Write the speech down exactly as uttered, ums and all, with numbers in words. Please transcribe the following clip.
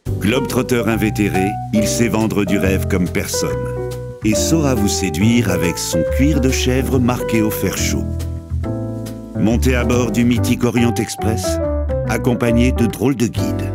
Globe-trotteur invétéré, il sait vendre du rêve comme personne et saura vous séduire avec son cuir de chèvre marqué au fer chaud. Montez à bord du mythique Orient Express, accompagné de drôles de guides.